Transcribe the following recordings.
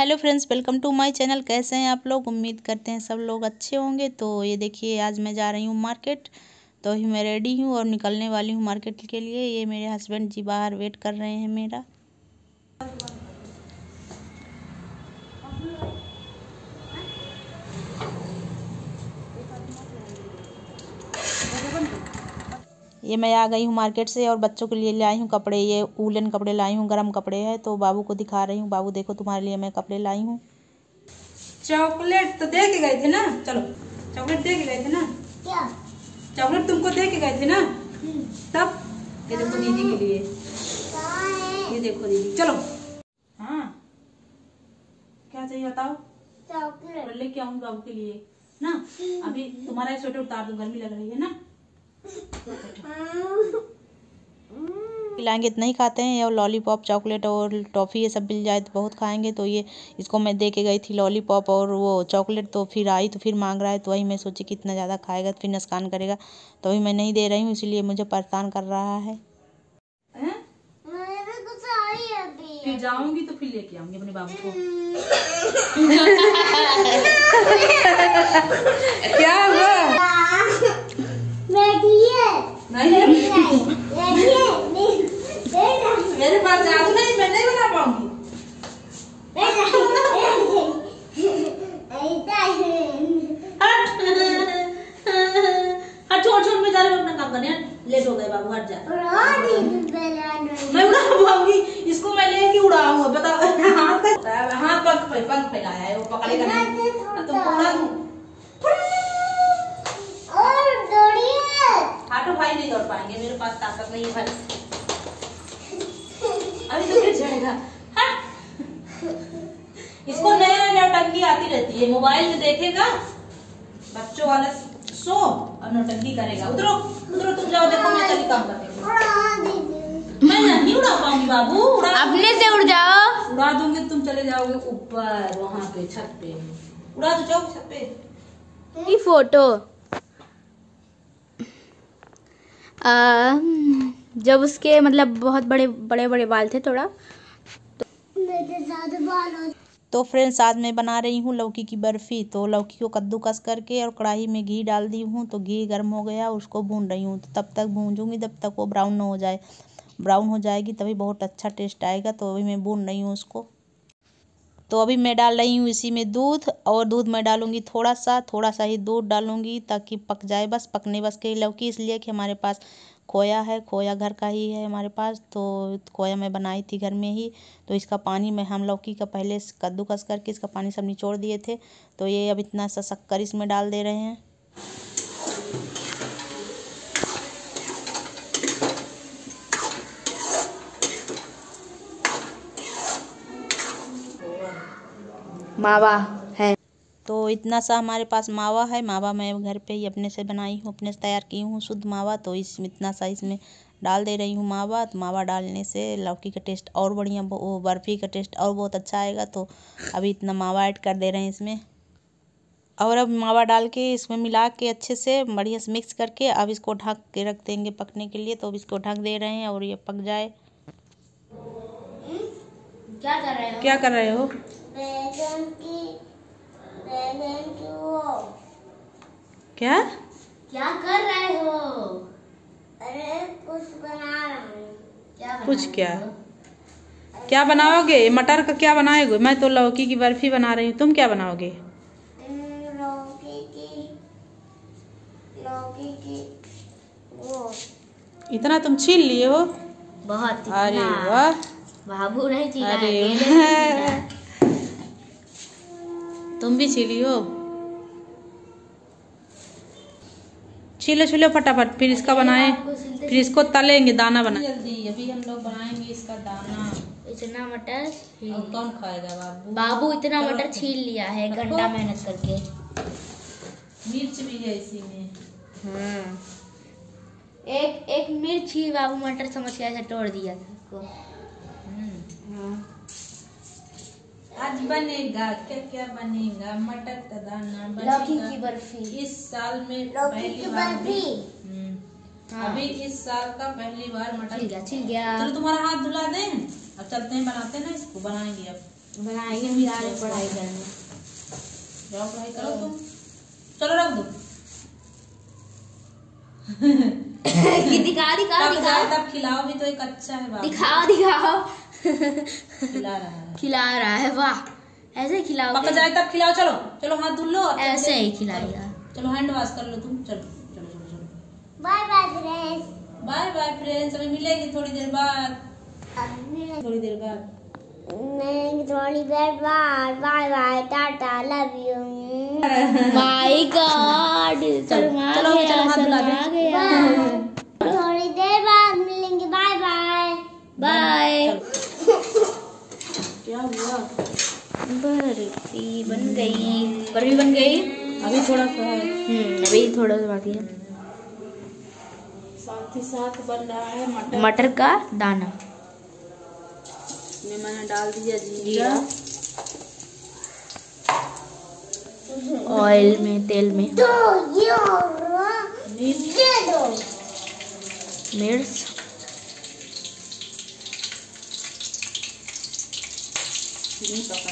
Hello friends, welcome to my channel. कैसे हैं आप लोग? उम्मीद करते हैं सब लोग अच्छे होंगे। तो ये देखिए, आज मैं जा रही हूँ मार्केट। तो अभी मैं रेडी हूँ और निकलने वाली हूँ मार्केट के लिए। ये मेरे हस्बैंड जी बाहर वेट कर रहे हैं मेरा। ये मैं आ गई हूँ मार्केट से और बच्चों के लिए ले आई हूँ कपड़े। ये वूलन कपड़े लाई हूँ, गर्म कपड़े हैं। तो बाबू को दिखा रही हूँ, बाबू देखो तुम्हारे लिए मैं कपड़े लाई हूँ। चॉकलेट तो दे के गए थे ना? चलो, चॉकलेट दे के गए थे ना? क्या चॉकलेट तुमको दे के गए थे ना? तब ये देखो दीदी के लिए, ये देखो दीदी। चलो, हाँ क्या चाहिए बताओ? चॉकलेट लेके आऊंगी बाबू के लिए ना। अभी तुम्हारा स्वेटर उतार दो, गर्मी लग रही है ना। खिलाएंगे इतना ही खाते हैं, और लॉलीपॉप, चॉकलेट और टॉफ़ी ये सब मिल जाए तो बहुत खाएंगे। तो ये इसको मैं दे के गई थी लॉलीपॉप और वो चॉकलेट, तो फिर आई तो फिर मांग रहा है। तो वही मैं सोची कि इतना ज़्यादा खाएगा तो फिर नुकसान करेगा, तो अभी मैं नहीं दे रही हूँ, इसीलिए मुझे परेशान कर रहा है। फिर जाऊंगी तो फिर लेके आऊंगी अपने बाबू को। क्या हुआ? मेरे पास जादू नहीं, मैं नहीं बना पाऊंगी। हट छोड़ छोड़, मैं जा रही हूँ अपना काम करने। लेट हो गए बाबू, हट जा। मैं उड़ा पाऊंगी इसको, मैं लेके उड़ाऊंगा। बताओ, हाँ पंख फैलाया है, वो पकड़ेगा नहीं तो उड़ा दूं। हाथों भाई नहीं दौड़ पाएंगे, मेरे पास ताकत नहीं है भाई। अभी तो गिर जाएगा। इसको नया नया नौटंकी आती रहती है, मोबाइल में देखेगा बच्चों वाला शो और नौटंकी करेगा। उधरो उधरो तुम जाओ, देखो मैं चली काम करती हूँ। मैं नहीं उड़ा पाऊंगी बाबू, अपने से उड़ जाओ। उड़ा दूंगी, तुम चले जाओगे ऊपर वहाँ पे छत पे। उड़ा तो जाओ छत पे। ये फोटो जब उसके मतलब बहुत बड़े बड़े बाल थे थोड़ा, तो फ्रेंड्स आज मैं बना रही हूँ लौकी की बर्फ़ी। तो लौकी को कद्दूकस करके और कढ़ाई में घी डाल दी हूँ। तो घी गर्म हो गया, उसको भून रही हूँ। तो तब तक भूनूंगी जब तक वो ब्राउन ना हो जाए। ब्राउन हो जाएगी तभी बहुत अच्छा टेस्ट आएगा। तो अभी मैं भून रही हूँ उसको। तो अभी मैं डाल रही हूँ इसी में दूध, और दूध मैं डालूंगी थोड़ा सा ही दूध डालूंगी ताकि पक जाए, बस पकने बस के लौकी। इसलिए कि हमारे पास खोया है, खोया घर का ही है हमारे पास। तो खोया मैं बनाई थी घर में ही। तो इसका पानी में हम लौकी का पहले कद्दूकस करके इसका पानी सब निचोड़ दिए थे। तो ये अब इतना सा शक्कर इसमें डाल दे रहे हैं। मावा है, तो इतना सा हमारे पास मावा है। मावा मैं घर पे ही अपने से बनाई हूँ, अपने से तैयार की हूँ शुद्ध मावा। तो इसमें इतना सा इसमें डाल दे रही हूँ मावा। तो मावा डालने से लौकी का टेस्ट और बढ़िया, वो बर्फ़ी का टेस्ट और बहुत अच्छा आएगा। तो अभी इतना मावा ऐड कर दे रहे हैं इसमें, और अब मावा डाल के इसमें मिला के अच्छे से बढ़िया से मिक्स करके अब इसको ढक के रख देंगे पकने के लिए। तो अब इसको ढक दे रहे हैं और ये पक जाए। क्या कर रहे हो? क्या क्या कर रहे हो? अरे कुछ बना रहा हूँ। कुछ क्या बनाओगे? मटर का क्या बनाओगे? मैं तो लौकी की बर्फी बना रही हूँ, तुम क्या बनाओगे? लौकी की वो। इतना तुम छील लिए हो? बहुत। अरे वाह, बाबू नहीं छीला। अरे तुम भी छीली हो? छीलो फटाफट, फिर इसका बनाए, फिर इसको तलेंगे, दाना बनाए जल्दी। अभी हम लोग बनाएंगे इसका दाना। इतना मटर और कौन खाएगा बाबू? बाबू इतना मटर छील लिया है, घंटा मेहनत करके। मिर्च भी है इसी में। एक मिर्च ही बाबू मटर समझ के ऐसे तोड़ दिया था उसको। आज बनेगा क्या बनेगा? मटर का दाना, लौकी की बर्फी। इस साल में पहली बार अभी इस साल का पहली बार मटर छिल गया। चलो तुम्हारा हाथ धुला दें, अब चलते हैं बनाते हैं ना, इसको बनाएंगे अब। बनाएंगे हम जा रहे हैं पढ़ाई करने। जाओ पढ़ाई करो तुम, चलो रख दो। दिखा तब जाए तब खिलाओ भी तो एक अच्छा है बाबू। दिखाओ खिला रहा है, खिला रहा है। वाह, ऐसे खिलाओ। पक जाए तब खिलाओ। चलो चलो हाथ धुल लो। ऐसे ही खिलाएगा। चलो हैंड वॉश कर लो तुम। चलो चलो चलो चलो। Bye bye friends. Bye bye friends, अभी मिलेगी थोड़ी देर बाद। थोड़ी देर बाद थोड़ी देर बाद। Bye bye, tata, love you. My god, चलो हाथ धुला दे। थोड़ी देर बाद मिलेंगे। Bye bye bye. क्या हुआ? बर्फी बन गई। बर्फी बन गई। अभी थोड़ा सा है। अभी थोड़ा सा बाकी है। साथ ही साथ बन रहा है मटर। मटर का दाना में मैंने डाल दिया जीरा। ऑयल में, तेल में मिर्च, नहीं पका।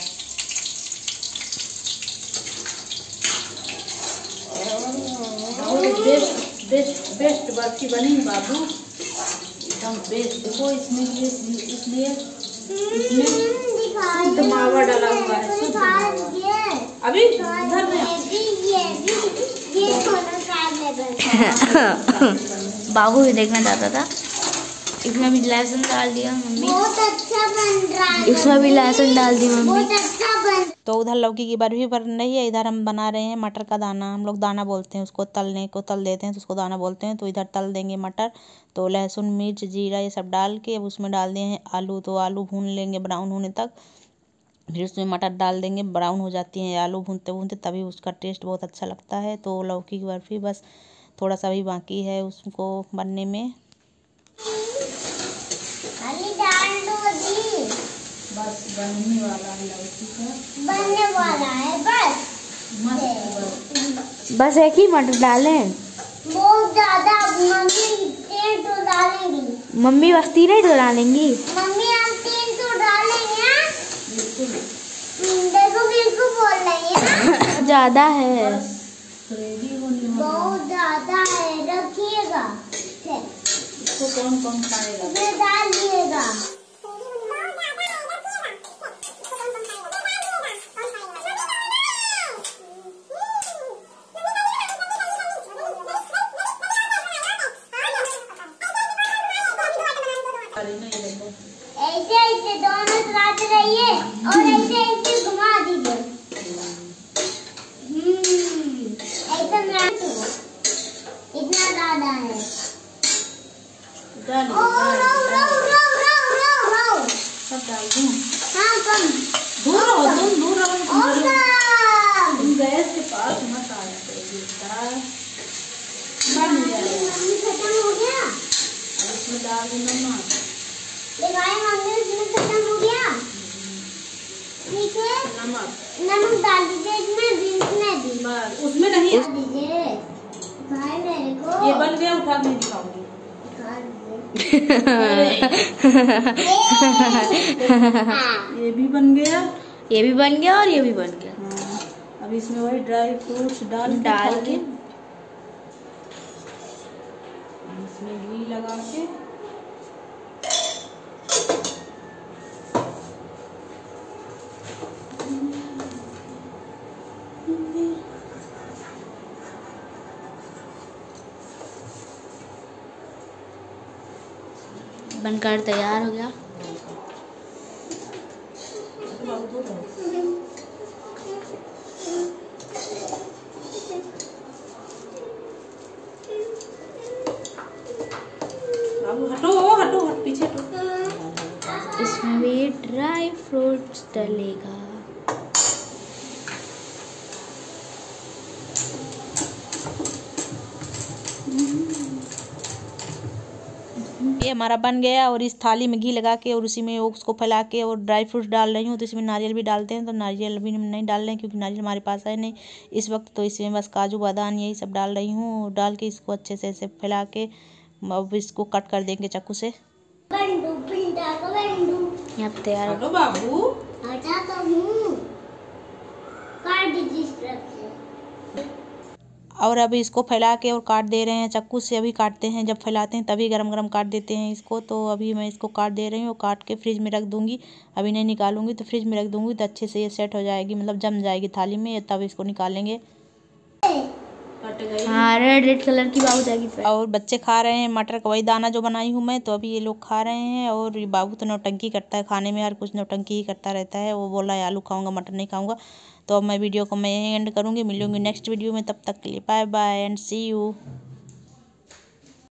बेस्ट बेस्ट बेस्ट बर्फी बनी बाबू, एकदम बेस्ट। देखो इसमें इसलिए शुद्ध मावा डाला हुआ है, शुद्ध मावा। अभी घर में बाबू भी देखना चाहता था। इसमें भी लहसुन डाल दिया मम्मी। बहुत अच्छा बन रहा है। इसमें भी लहसुन डाल दी मम्मी। बहुत अच्छा बन। तो उधर लौकी की बर्फी बन रही है, इधर हम बना रहे हैं मटर का दाना। हम लोग दाना बोलते हैं उसको, तलने को तल देते हैं तो उसको दाना बोलते हैं। तो इधर तल देंगे मटर। तो लहसुन मिर्च जीरा ये सब डाल के अब उसमें डाल दिए हैं आलू। तो आलू भून लेंगे ब्राउन होने तक, फिर उसमें मटर डाल देंगे। ब्राउन हो जाती हैं आलू भूनते भूनते, तभी उसका टेस्ट बहुत अच्छा लगता है। तो लौकी की बर्फी बस थोड़ा सा भी बाकी है उसको बनने में। बस बनने वाला है लौकी का, बनने वाला है बस। मस्त। बस एक ही मटर डालें। बहुत ज्यादा मम्मी 3 तो डालेंगी। मम्मी बस 3 ही तो डालेंगी। मम्मी हम 3 तो डालेंगे। देखो बिल्कुल बोल रही है। ज्यादा है, ग्रेवी होने वाला। बहुत ज्यादा है, रखिएगा। इसको कौन कौन खाएगा? इसमें डाल दिएगा। ऐसे ऐसे दोनों चलाते रहिए और ऐसे ऐसे घुमा दीजिए। ऐसा इतना ज्यादा है। सब डाल दूं? हाँ कम। दूर रहो। तुम गैस के पास मत आया बेटा, बन जाएगा। खत्म हो गया। अब इसमें डाल दूं नमक। मम्मी इसमें खत्म हो गया। ठीक है, नमक डाल दीजिए इसमें भी। बस उसमें नहीं दीजिए भाई मेरे को। ये बन गया, उठा के दिखाऊंगी। ये भी बन गया, ये भी बन गया और ये भी बन गया। अब इसमें वही ड्राई फ्रूट्स डाल के इसमें घी लगा के बनकर तैयार हो गया। हटो पीछे हटो। इसमें भी ड्राई फ्रूट्स डलेगा। ये हमारा बन गया और इस थाली में घी लगा के और उसी में उसको फैला के और ड्राई फ्रूट्स डाल रही हूँ। तो इसमें नारियल भी डालते हैं, तो नारियल भी नहीं डाल रहे हैं क्योंकि नारियल हमारे पास है नहीं इस वक्त। तो इसमें बस काजू बादाम यही सब डाल रही हूँ। डाल के इसको अच्छे से ऐसे फैला के अब इसको कट कर देंगे चाकू से। यहाँ पे तैयार बाबू हटा तो हूँ, काट दीजिए इस तरफ से। और अभी इसको फैला के और काट दे रहे हैं चाकू से। अभी काटते हैं, जब फैलाते हैं तभी गरम गरम काट देते हैं इसको। तो अभी मैं इसको काट दे रही हूँ, काट के फ्रिज में रख दूँगी। अभी नहीं निकालूंगी तो फ्रिज में रख दूँगी तो अच्छे से ये सेट हो जाएगी, मतलब जम जाएगी थाली में, तब इसको निकालेंगे। हाँ, रेड कलर की बाबू जाएगी। और बच्चे खा रहे हैं मटर का वही दाना जो बनाई हूँ मैं, तो अभी ये लोग खा रहे हैं। और ये बाबू तो नौटंकी करता है खाने में, हर कुछ नौटंकी ही करता रहता है। वो बोला है आलू खाऊंगा, मटर नहीं खाऊंगा। तो अब मैं वीडियो को मैं यहीं एंड करूँगी, मिलूंगी नेक्स्ट वीडियो में। तब तक के लिए bye bye and see you.